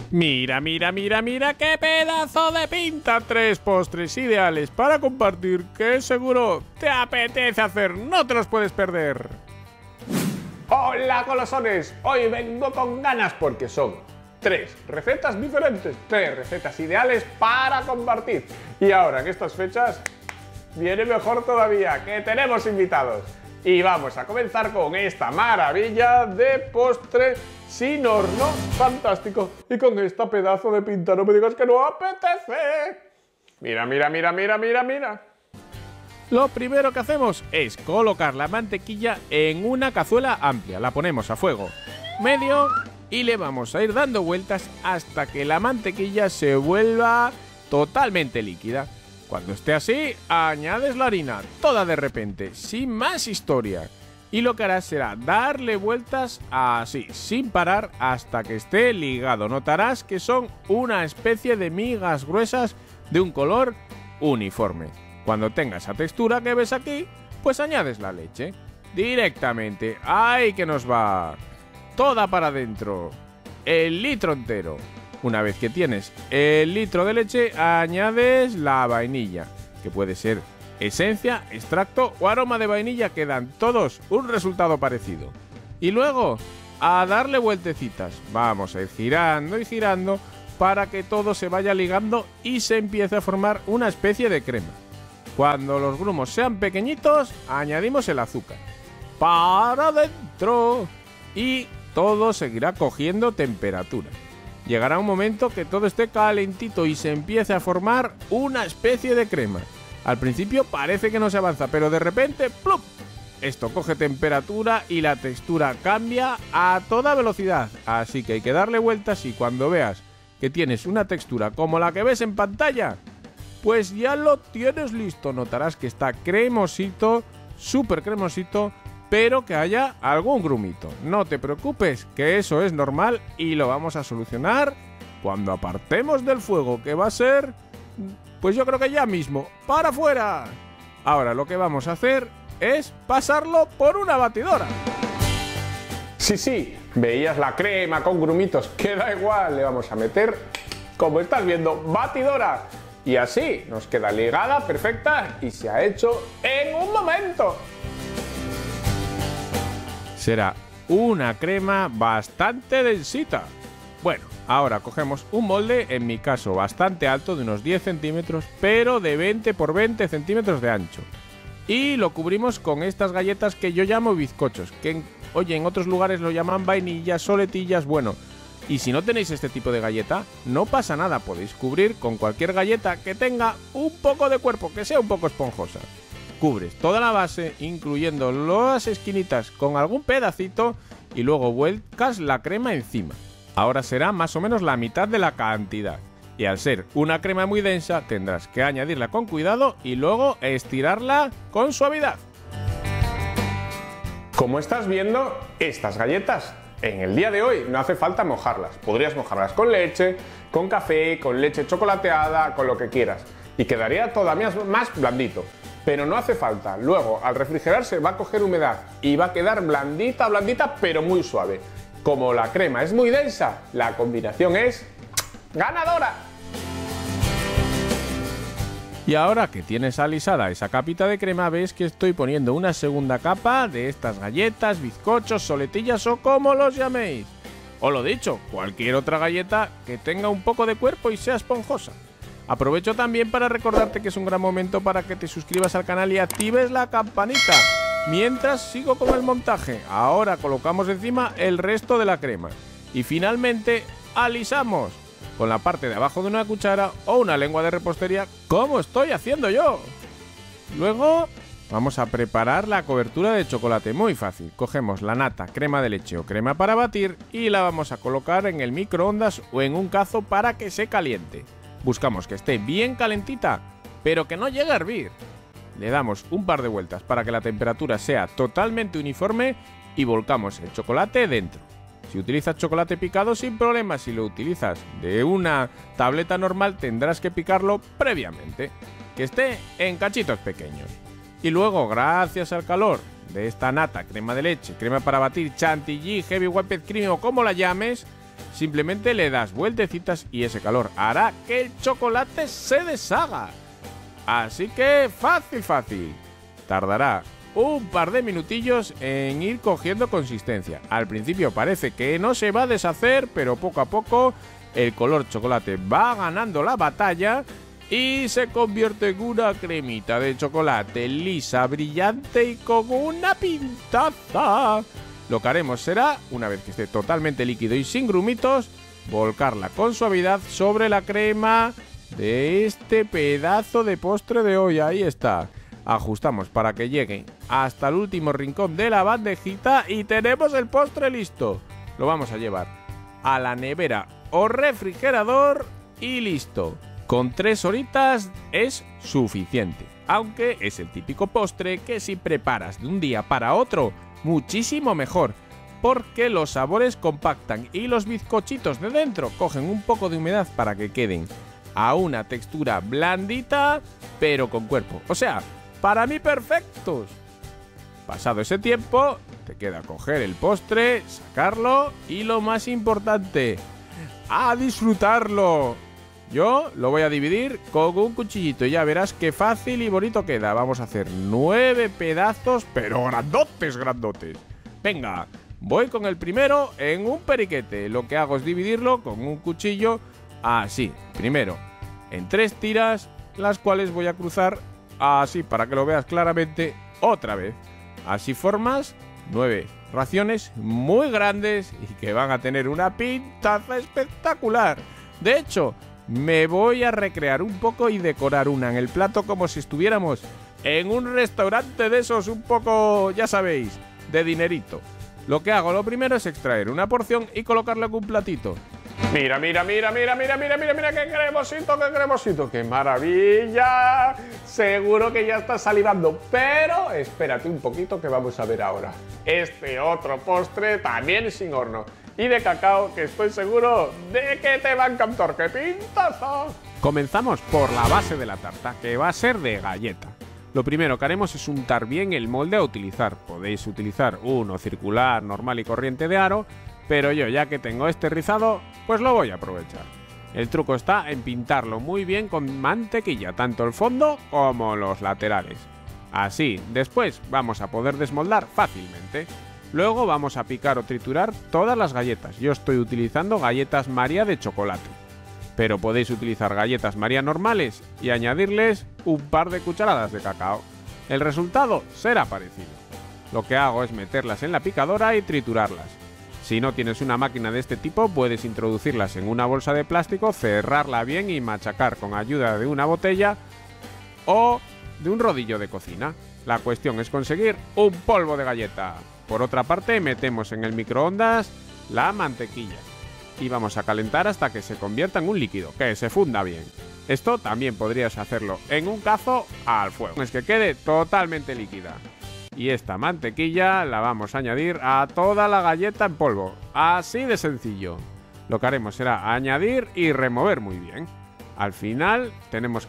Mira, mira, mira, mira qué pedazo de pinta. 3 postres ideales para compartir que seguro te apetece hacer. No te los puedes perder. Hola golosones, hoy vengo con ganas porque son 3 recetas diferentes, 3 recetas ideales para compartir. Y ahora en estas fechas viene mejor todavía, que tenemos invitados. Y vamos a comenzar con esta maravilla de postre sin horno, fantástico. Y con esta pedazo de pinta, no me digas que no apetece. Mira, mira, mira, mira, mira, mira. Lo primero que hacemos es colocar la mantequilla en una cazuela amplia. La ponemos a fuego medio y le vamos a ir dando vueltas hasta que la mantequilla se vuelva totalmente líquida. Cuando esté así, añades la harina, toda de repente, sin más historia. Y lo que harás será darle vueltas así, sin parar, hasta que esté ligado. Notarás que son una especie de migas gruesas de un color uniforme. Cuando tenga esa textura que ves aquí, pues añades la leche. Directamente, ¡ay que nos va! Toda para adentro. El litro entero. Una vez que tienes el litro de leche, añades la vainilla, que puede ser esencia, extracto o aroma de vainilla, que dan todos un resultado parecido. Y luego, a darle vueltecitas. Vamos a ir girando y girando para que todo se vaya ligando y se empiece a formar una especie de crema. Cuando los grumos sean pequeñitos, añadimos el azúcar. ¡Para adentro! Y todo seguirá cogiendo temperatura. Llegará un momento que todo esté calentito y se empiece a formar una especie de crema. Al principio parece que no se avanza, pero de repente ¡plup! Esto coge temperatura y la textura cambia a toda velocidad. Así que hay que darle vueltas y cuando veas que tienes una textura como la que ves en pantalla, pues ya lo tienes listo. Notarás que está cremosito, súper cremosito, pero que haya algún grumito. No te preocupes, que eso es normal y lo vamos a solucionar cuando apartemos del fuego, que va a ser, pues yo creo que ya mismo. ¡Para afuera! Ahora lo que vamos a hacer es pasarlo por una batidora. Sí, veías la crema con grumitos, que da igual, le vamos a meter, como estás viendo, batidora. Y así nos queda ligada, perfecta y se ha hecho en un momento. Será una crema bastante densita. Bueno, ahora cogemos un molde, en mi caso bastante alto, de unos 10 centímetros, pero de 20 por 20 centímetros de ancho. Y lo cubrimos con estas galletas que yo llamo bizcochos, que en otros lugares lo llaman vainillas, soletillas, bueno. Y si no tenéis este tipo de galleta, no pasa nada, podéis cubrir con cualquier galleta que tenga un poco de cuerpo, que sea un poco esponjosa. Cubres toda la base, incluyendo las esquinitas con algún pedacito y luego vuelcas la crema encima. Ahora será más o menos la mitad de la cantidad. Y al ser una crema muy densa, tendrás que añadirla con cuidado y luego estirarla con suavidad. Como estás viendo, estas galletas en el día de hoy no hace falta mojarlas. Podrías mojarlas con leche, con café, con leche chocolateada, con lo que quieras. Y quedaría todavía más blandito. Pero no hace falta. Luego, al refrigerarse va a coger humedad y va a quedar blandita, blandita, pero muy suave. Como la crema es muy densa, la combinación es ganadora. Y ahora que tienes alisada esa capita de crema, ves que estoy poniendo una segunda capa de estas galletas, bizcochos, soletillas o como los llaméis. O lo dicho, cualquier otra galleta que tenga un poco de cuerpo y sea esponjosa. Aprovecho también para recordarte que es un gran momento para que te suscribas al canal y actives la campanita. Mientras sigo con el montaje, ahora colocamos encima el resto de la crema. Y finalmente alisamos con la parte de abajo de una cuchara o una lengua de repostería, como estoy haciendo yo. Luego vamos a preparar la cobertura de chocolate, muy fácil. Cogemos la nata, crema de leche o crema para batir y la vamos a colocar en el microondas o en un cazo para que se caliente. Buscamos que esté bien calentita, pero que no llegue a hervir. Le damos un par de vueltas para que la temperatura sea totalmente uniforme y volcamos el chocolate dentro. Si utilizas chocolate picado, sin problema. Si lo utilizas de una tableta normal, tendrás que picarlo previamente, que esté en cachitos pequeños. Y luego, gracias al calor de esta nata, crema de leche, crema para batir, chantilly, heavy whipped cream o como la llames, Simplemente le das vueltecitas y ese calor hará que el chocolate se deshaga. Así que fácil. Tardará un par de minutillos en ir cogiendo consistencia. Al principio parece que no se va a deshacer, pero poco a poco el color chocolate va ganando la batalla y se convierte en una cremita de chocolate lisa, brillante y con una pintaza. Lo que haremos será, una vez que esté totalmente líquido y sin grumitos, volcarla con suavidad sobre la crema de este pedazo de postre de hoy. Ahí está. Ajustamos para que llegue hasta el último rincón de la bandejita y tenemos el postre listo. Lo vamos a llevar a la nevera o refrigerador y listo. Con 3 horitas es suficiente, aunque es el típico postre que si preparas de un día para otro, muchísimo mejor, porque los sabores compactan y los bizcochitos de dentro cogen un poco de humedad para que queden a una textura blandita, pero con cuerpo. O sea, para mí perfectos. Pasado ese tiempo, te queda coger el postre, sacarlo y lo más importante, ¡a disfrutarlo! Yo lo voy a dividir con un cuchillito y ya verás qué fácil y bonito queda. Vamos a hacer 9 pedazos, pero grandotes. Venga, voy con el primero en un periquete. Lo que hago es dividirlo con un cuchillo así. Primero, en 3 tiras, las cuales voy a cruzar así para que lo veas claramente otra vez. Así formas 9 raciones muy grandes y que van a tener una pintaza espectacular. De hecho, me voy a recrear un poco y decorar una en el plato como si estuviéramos en un restaurante de esos un poco, ya sabéis, de dinerito. Lo que hago lo primero es extraer una porción y colocarla en un platito. Mira, qué cremosito, qué maravilla. Seguro que ya estás salivando, pero espérate un poquito que vamos a ver ahora. Este otro postre también sin horno y de cacao que estoy seguro de que te va a encantar. ¡Qué pintaza! Comenzamos por la base de la tarta, que va a ser de galleta. Lo primero que haremos es untar bien el molde a utilizar. Podéis utilizar uno circular, normal y corriente de aro, pero yo, ya que tengo este rizado, pues lo voy a aprovechar. El truco está en pintarlo muy bien con mantequilla, tanto el fondo como los laterales. Así, después vamos a poder desmoldar fácilmente. Luego vamos a picar o triturar todas las galletas. Yo estoy utilizando galletas María de chocolate, pero podéis utilizar galletas María normales y añadirles un par de cucharadas de cacao. El resultado será parecido. Lo que hago es meterlas en la picadora y triturarlas. Si no tienes una máquina de este tipo, puedes introducirlas en una bolsa de plástico, cerrarla bien y machacar con ayuda de una botella o de un rodillo de cocina. La cuestión es conseguir un polvo de galleta. Por otra parte, metemos en el microondas la mantequilla y vamos a calentar hasta que se convierta en un líquido, que se funda bien. Esto también podrías hacerlo en un cazo al fuego, es que quede totalmente líquida. Y esta mantequilla la vamos a añadir a toda la galleta en polvo, así de sencillo. Lo que haremos será añadir y remover muy bien. Al final tenemos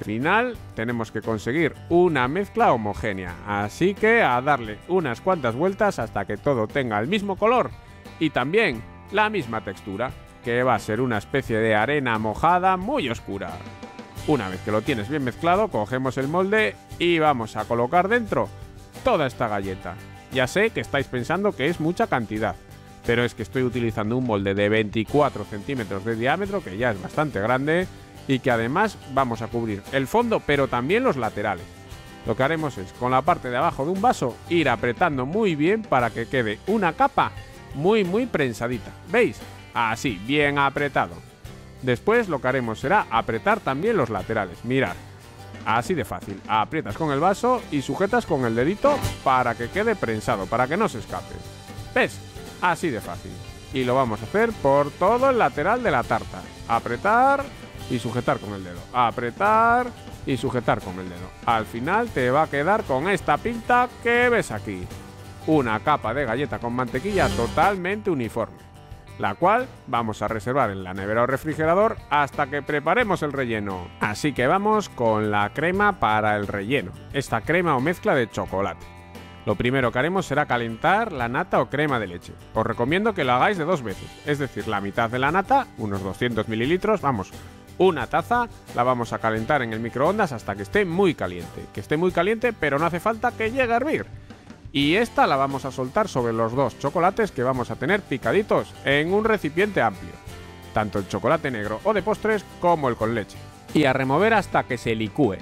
que conseguir una mezcla homogénea, así que a darle unas cuantas vueltas hasta que todo tenga el mismo color y también la misma textura, que va a ser una especie de arena mojada muy oscura. Una vez que lo tienes bien mezclado, cogemos el molde y vamos a colocar dentro toda esta galleta. Ya sé que estáis pensando que es mucha cantidad, pero es que estoy utilizando un molde de 24 centímetros de diámetro, que ya es bastante grande, y que además vamos a cubrir el fondo pero también los laterales. Lo que haremos es, con la parte de abajo de un vaso, ir apretando muy bien para que quede una capa muy prensadita. ¿Veis? Así, bien apretado. Después lo que haremos será apretar también los laterales. Mirad, así de fácil. Aprietas con el vaso y sujetas con el dedito para que quede prensado, para que no se escape. ¿Ves? Así de fácil. Y lo vamos a hacer por todo el lateral de la tarta. Apretar y sujetar con el dedo, apretar y sujetar con el dedo. Al final te va a quedar con esta pinta que ves aquí. Una capa de galleta con mantequilla totalmente uniforme, la cual vamos a reservar en la nevera o refrigerador hasta que preparemos el relleno. Así que vamos con la crema para el relleno, esta crema o mezcla de chocolate. Lo primero que haremos será calentar la nata o crema de leche. Os recomiendo que lo hagáis de 2 veces, es decir, la mitad de la nata, unos 200 mililitros, vamos, una taza, la vamos a calentar en el microondas hasta que esté muy caliente. Que esté muy caliente, pero no hace falta que llegue a hervir. Y esta la vamos a soltar sobre los 2 chocolates que vamos a tener picaditos en un recipiente amplio. Tanto el chocolate negro o de postres como el con leche. Y a remover hasta que se licúe.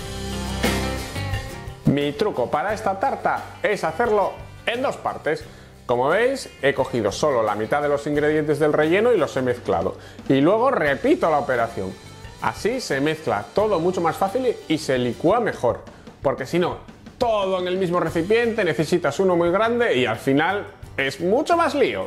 Mi truco para esta tarta es hacerlo en 2 partes. Como veis, he cogido solo la mitad de los ingredientes del relleno y los he mezclado. Y luego repito la operación. Así se mezcla todo mucho más fácil y se licúa mejor. Porque si no, todo en el mismo recipiente, necesitas uno muy grande y al final es mucho más lío.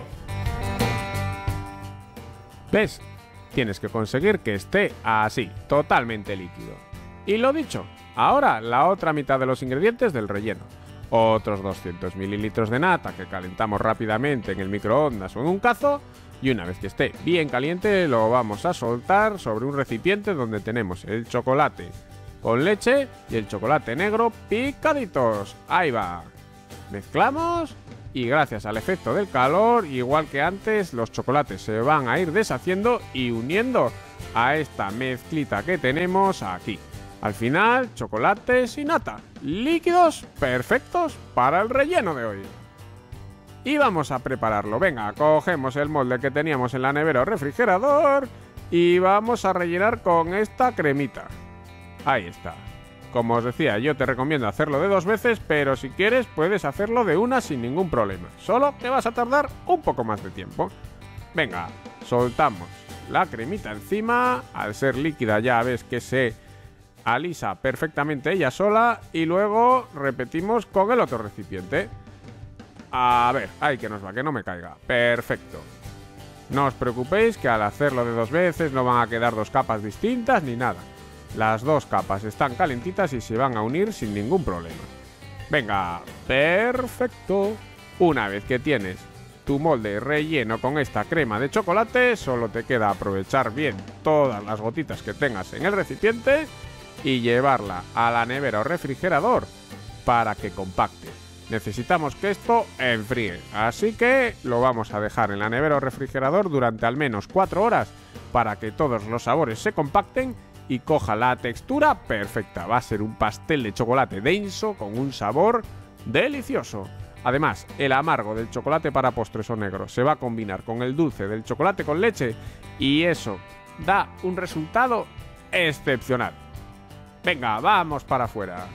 ¿Ves? Tienes que conseguir que esté así, totalmente líquido. Y lo dicho, ahora la otra mitad de los ingredientes del relleno. Otros 200 mililitros de nata que calentamos rápidamente en el microondas o en un cazo. Y una vez que esté bien caliente lo vamos a soltar sobre un recipiente donde tenemos el chocolate con leche y el chocolate negro picaditos. Ahí va. Mezclamos y gracias al efecto del calor, igual que antes, los chocolates se van a ir deshaciendo y uniendo a esta mezclita que tenemos aquí. Al final, chocolates y nata, líquidos perfectos para el relleno de hoy. Y vamos a prepararlo. Venga, cogemos el molde que teníamos en la nevera o refrigerador y vamos a rellenar con esta cremita. Ahí está. Como os decía, yo te recomiendo hacerlo de 2 veces, pero si quieres puedes hacerlo de una sin ningún problema. Solo te vas a tardar un poco más de tiempo. Venga, soltamos la cremita encima. Al ser líquida ya ves que se alisa perfectamente ella sola y luego repetimos con el otro recipiente. A ver, ahí que nos va, que no me caiga. Perfecto. No os preocupéis que al hacerlo de 2 veces no van a quedar 2 capas distintas ni nada. Las 2 capas están calentitas y se van a unir sin ningún problema. Venga, perfecto. Una vez que tienes tu molde relleno con esta crema de chocolate, solo te queda aprovechar bien todas las gotitas que tengas en el recipiente y llevarla a la nevera o refrigerador para que compacte. Necesitamos que esto enfríe, así que lo vamos a dejar en la nevera o refrigerador durante al menos 4 horas para que todos los sabores se compacten y coja la textura perfecta. Va a ser un pastel de chocolate denso con un sabor delicioso. Además, el amargo del chocolate para postres o negro se va a combinar con el dulce del chocolate con leche y eso da un resultado excepcional. Venga, vamos para afuera.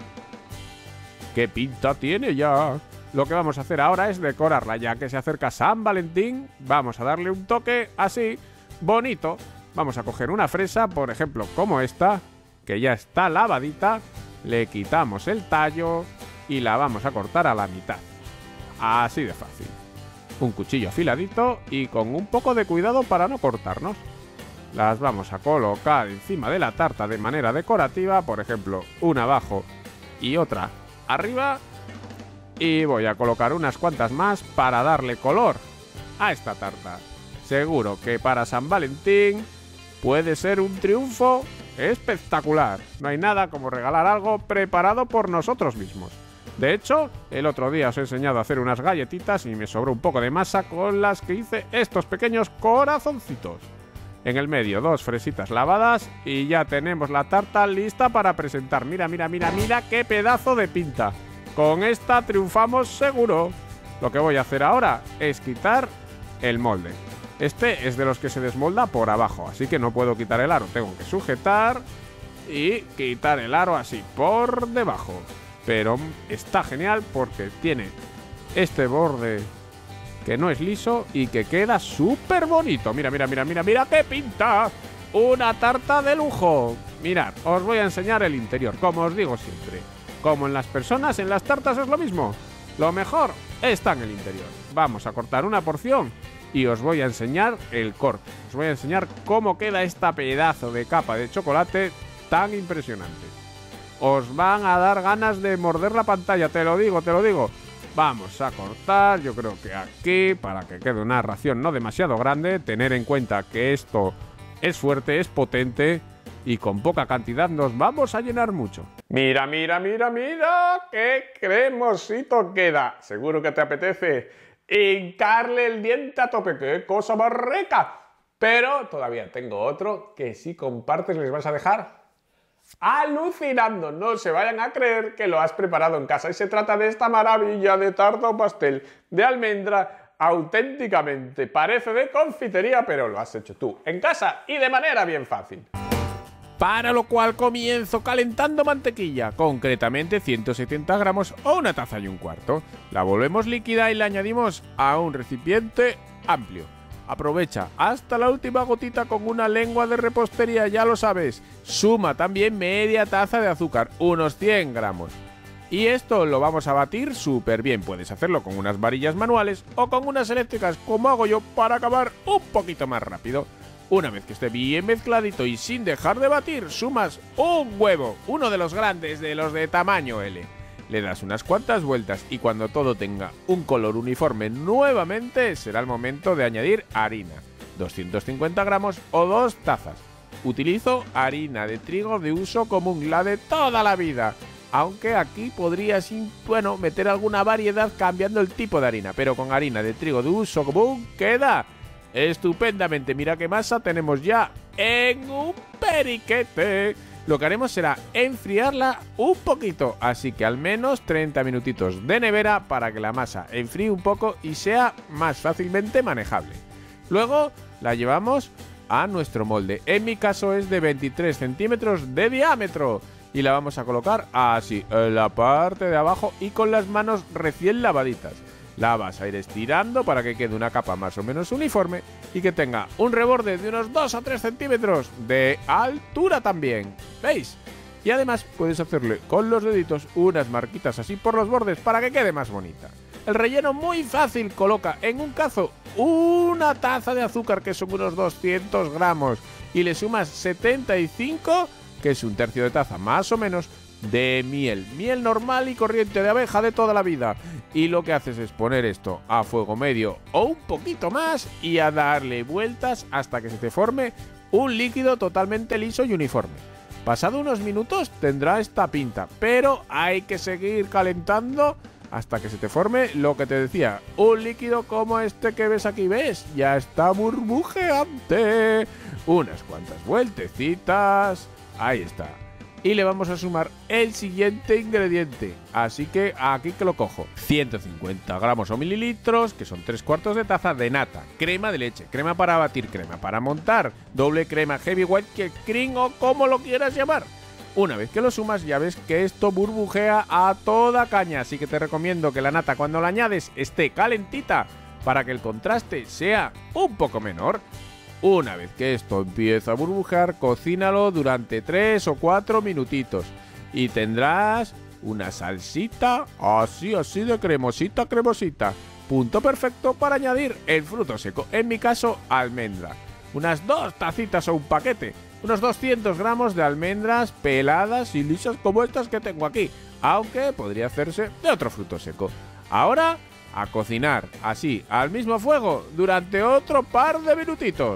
¡Qué pinta tiene ya! Lo que vamos a hacer ahora es decorarla, ya que se acerca San Valentín. Vamos a darle un toque así, bonito. Vamos a coger una fresa, por ejemplo, como esta, que ya está lavadita. Le quitamos el tallo y la vamos a cortar a la mitad. Así de fácil. Un cuchillo afiladito y con un poco de cuidado para no cortarnos. Las vamos a colocar encima de la tarta de manera decorativa, por ejemplo, una abajo y otra arriba. Y voy a colocar unas cuantas más para darle color a esta tarta. Seguro que para San Valentín puede ser un triunfo espectacular. No hay nada como regalar algo preparado por nosotros mismos. De hecho, el otro día os he enseñado a hacer unas galletitas y me sobró un poco de masa con las que hice estos pequeños corazoncitos. En el medio 2 fresitas lavadas y ya tenemos la tarta lista para presentar. Mira, mira, mira, mira qué pedazo de pinta. Con esta triunfamos seguro. Lo que voy a hacer ahora es quitar el molde. Este es de los que se desmolda por abajo, así que no puedo quitar el aro. Tengo que sujetar y quitar el aro así por debajo. Pero está genial porque tiene este borde que no es liso y que queda súper bonito. Mira, mira, mira, mira, mira qué pinta. Una tarta de lujo. Mirad, os voy a enseñar el interior, como os digo siempre. Como en las personas, en las tartas es lo mismo. Lo mejor está en el interior. Vamos a cortar una porción y os voy a enseñar el corte. Os voy a enseñar cómo queda esta pedazo de capa de chocolate tan impresionante. Os van a dar ganas de morder la pantalla, te lo digo, te lo digo. Vamos a cortar, yo creo que aquí, para que quede una ración no demasiado grande. Tener en cuenta que esto es fuerte, es potente y con poca cantidad nos vamos a llenar mucho. Mira, mira, mira, mira, qué cremosito queda. Seguro que te apetece hincarle el diente a tope. ¡Qué cosa más rica! Pero todavía tengo otro que si compartes les vas a dejar alucinando. No se vayan a creer que lo has preparado en casa. Y se trata de esta maravilla de tarta o pastel de almendra. Auténticamente parece de confitería, pero lo has hecho tú en casa y de manera bien fácil. Para lo cual comienzo calentando mantequilla, concretamente 170 gramos o una taza y un cuarto. La volvemos líquida y la añadimos a un recipiente amplio. Aprovecha hasta la última gotita con una lengua de repostería, ya lo sabes. Suma también media taza de azúcar, unos 100 gramos. Y esto lo vamos a batir súper bien. Puedes hacerlo con unas varillas manuales o con unas eléctricas como hago yo para acabar un poquito más rápido. Una vez que esté bien mezcladito y sin dejar de batir, sumas un huevo, uno de los grandes, de los de tamaño L. Le das unas cuantas vueltas y cuando todo tenga un color uniforme nuevamente será el momento de añadir harina. 250 gramos o 2 tazas. Utilizo harina de trigo de uso común, la de toda la vida. Aunque aquí podrías, meter alguna variedad cambiando el tipo de harina, pero con harina de trigo de uso común queda estupendamente. Mira qué masa tenemos ya en un periquete. Lo que haremos será enfriarla un poquito, así que al menos 30 minutitos de nevera para que la masa enfríe un poco y sea más fácilmente manejable. Luego la llevamos a nuestro molde. En mi caso es de 23 centímetros de diámetro. Y la vamos a colocar así, en la parte de abajo y con las manos recién lavaditas. La vas a ir estirando para que quede una capa más o menos uniforme y que tenga un reborde de unos 2 o 3 centímetros de altura también. ¿Veis? Y además puedes hacerle con los deditos unas marquitas así por los bordes para que quede más bonita. El relleno muy fácil. Coloca en un cazo una taza de azúcar, que son unos 200 gramos, y le sumas 75, que es un tercio de taza más o menos, de miel. Miel normal y corriente de abeja de toda la vida. Y lo que haces es poner esto a fuego medio o un poquito más y a darle vueltas hasta que se te forme un líquido totalmente liso y uniforme. Pasado unos minutos tendrá esta pinta, pero hay que seguir calentando hasta que se te forme lo que te decía, un líquido como este que ves aquí. ¿Ves? Ya está burbujeante. Unas cuantas vueltecitas. Ahí está. Y le vamos a sumar el siguiente ingrediente. Así que aquí que lo cojo. 150 gramos o mililitros, que son 3/4 de taza de nata. Crema de leche, crema para batir, crema para montar, doble crema, heavy white cake cream o como lo quieras llamar. Una vez que lo sumas ya ves que esto burbujea a toda caña. Así que te recomiendo que la nata cuando la añades esté calentita para que el contraste sea un poco menor. Una vez que esto empieza a burbujear, cocínalo durante 3 o 4 minutitos y tendrás una salsita así de cremosita. Punto perfecto para añadir el fruto seco, en mi caso almendra. Unas 2 tacitas o un paquete, unos 200 gramos de almendras peladas y lisas como estas que tengo aquí, aunque podría hacerse de otro fruto seco. Ahora a cocinar así al mismo fuego durante otro par de minutitos.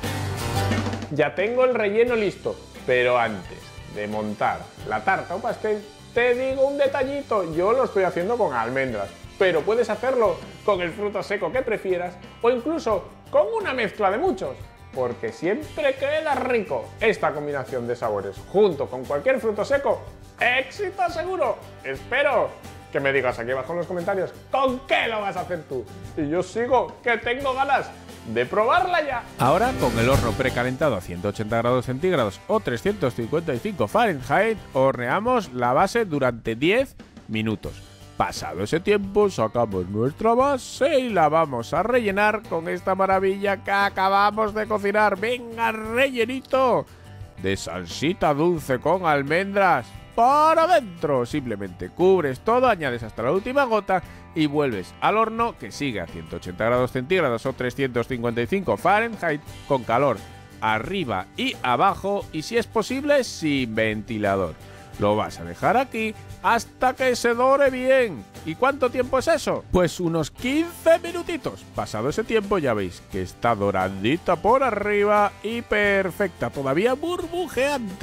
Ya tengo el relleno listo, pero antes de montar la tarta o pastel, te digo un detallito. Yo lo estoy haciendo con almendras, pero puedes hacerlo con el fruto seco que prefieras o incluso con una mezcla de muchos, porque siempre queda rico. Esta combinación de sabores junto con cualquier fruto seco, éxito seguro. Espero que me digas aquí abajo en los comentarios con qué lo vas a hacer tú. Y yo sigo, que tengo ganas de probarla ya. Ahora, con el horno precalentado a 180 grados centígrados o 355 Fahrenheit, horneamos la base durante 10 minutos. Pasado ese tiempo, sacamos nuestra base y la vamos a rellenar con esta maravilla que acabamos de cocinar. ¡Venga, rellenito de salsita dulce con almendras para adentro! Simplemente cubres todo, añades hasta la última gota y vuelves al horno, que sigue a 180 grados centígrados o 355 Fahrenheit, con calor arriba y abajo y, si es posible, sin ventilador. Lo vas a dejar aquí hasta que se dore bien. ¿Y cuánto tiempo es eso? Pues unos 15 minutitos. Pasado ese tiempo ya veis que está doradita por arriba y perfecta, todavía burbujeante.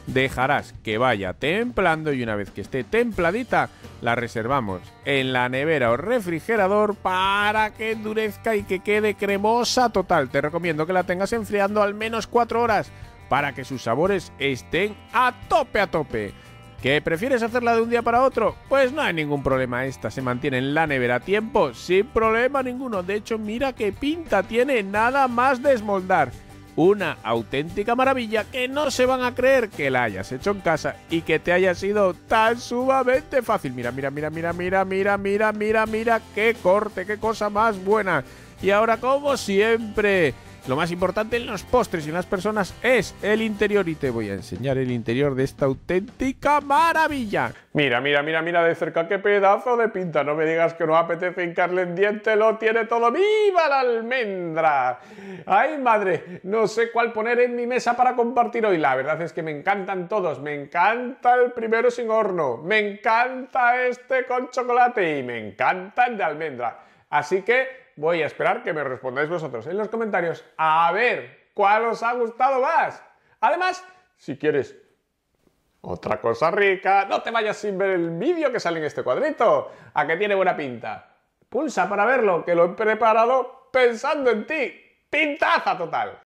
Dejarás que vaya templando y una vez que esté templadita, la reservamos en la nevera o refrigerador para que endurezca y que quede cremosa total. Te recomiendo que la tengas enfriando al menos 4 horas para que sus sabores estén a tope a tope. ¿Que prefieres hacerla de un día para otro? Pues no hay ningún problema, esta se mantiene en la nevera a tiempo sin problema ninguno. De hecho, mira qué pinta tiene nada más desmoldar. Una auténtica maravilla que no se van a creer que la hayas hecho en casa y que te haya sido tan sumamente fácil. Mira, mira, mira, mira, mira, mira, mira, mira, mira, qué corte, qué cosa más buena. Y ahora, como siempre, lo más importante en los postres y en las personas es el interior y te voy a enseñar el interior de esta auténtica maravilla. Mira, mira, mira, mira de cerca qué pedazo de pinta. No me digas que no apetece hincarle en diente, lo tiene todo. ¡Viva la almendra! ¡Ay, madre! No sé cuál poner en mi mesa para compartir hoy. La verdad es que me encantan todos. Me encanta el primero sin horno. Me encanta este con chocolate y me encanta el de almendra. Así que voy a esperar que me respondáis vosotros en los comentarios a ver cuál os ha gustado más. Además, si quieres otra cosa rica, no te vayas sin ver el vídeo que sale en este cuadrito, a que tiene buena pinta. Pulsa para verlo, que lo he preparado pensando en ti. ¡Pintaza total!